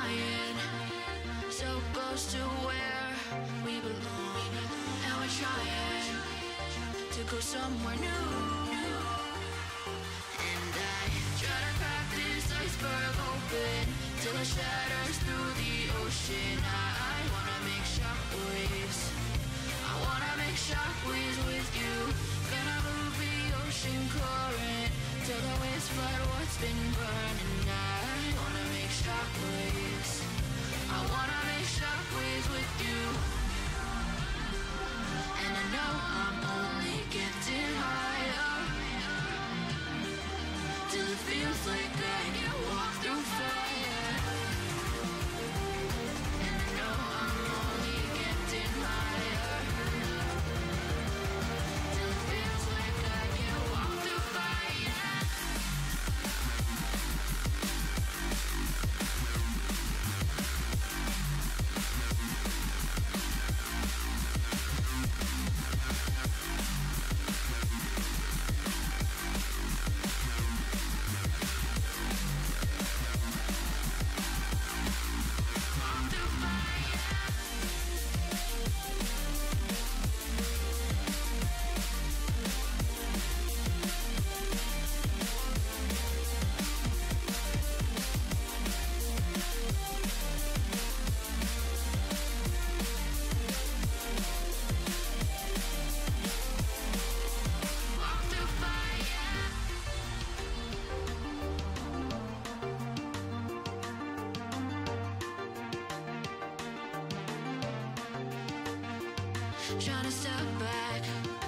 flying so close to where we belong, and we're trying to go somewhere new. And I try to crack this iceberg open till it shatters through the ocean. I wanna make shockwaves. I wanna make shockwaves with you. Gonna move the ocean current till the waves flood what's been burning. I wanna make shockwaves. I wanna make shockwaves with you. And I know I'm only getting higher till it feels like I can walk through fire. And I know I'm only getting higher till it feels like I can walk through fire. Trying to step back